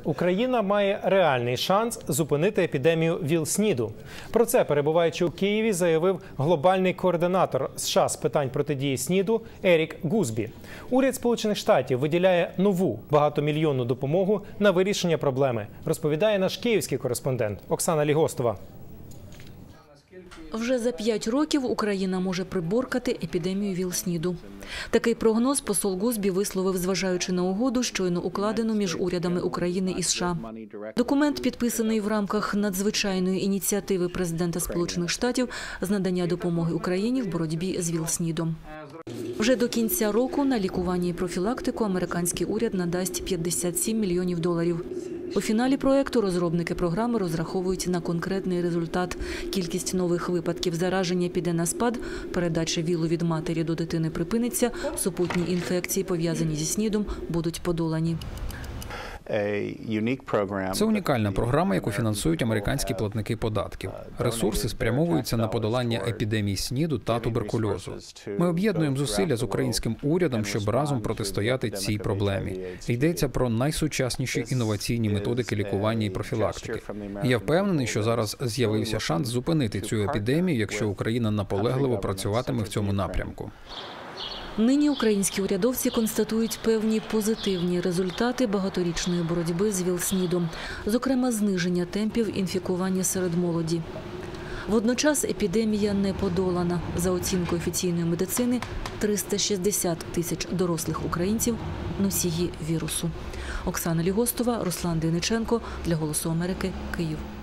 Україна має реальний шанс зупинити епідемію ВІЛ-СНІДу. Про це, перебуваючи у Києві, заявив глобальний координатор США з питань протидії СНІДу Ерік Гузбі. Уряд Сполучених Штатів виділяє нову багатомільйонну допомогу на вирішення проблеми, розповідає наш київський кореспондент Оксана Лігостова. Вже за 5 років Україна може приборкати епідемію ВІЛ-СНІДу. Такий прогноз посол Гузбі висловив, зважаючи на угоду, щойно укладену між урядами України і США. Документ підписаний в рамках надзвичайної ініціативи президента Сполучених Штатів з надання допомоги Україні в боротьбі з ВІЛ-СНІДом. Вже до кінця року на лікування і профілактику американський уряд надасть $57 мільйонів. У фіналі проєкту розробники програми розраховують на конкретний результат. Кількість нових випадків зараження піде на спад, передача ВІЛу від матері до дитини припиниться, супутні інфекції, пов'язані зі СНІДом, будуть подолані. Це унікальна програма, яку фінансують американські платники податків. Ресурси спрямовуються на подолання епідемій СНІДу та туберкульозу. Ми об'єднуємо зусилля з українським урядом, щоб разом протистояти цій проблемі. Йдеться про найсучасніші інноваційні методики лікування і профілактики. Я впевнений, що зараз з'явився шанс зупинити цю епідемію, якщо Україна наполегливо працюватиме в цьому напрямку. Нині українські урядовці констатують певні позитивні результати багаторічної боротьби з ВІЛ-СНІДом, зокрема зниження темпів інфікування серед молоді. Водночас епідемія не подолана. За оцінкою офіційної медицини, 360 тисяч дорослих українців – носії вірусу. Оксана Лігостова, Руслан Дейниченко для «Голосу Америки», Київ.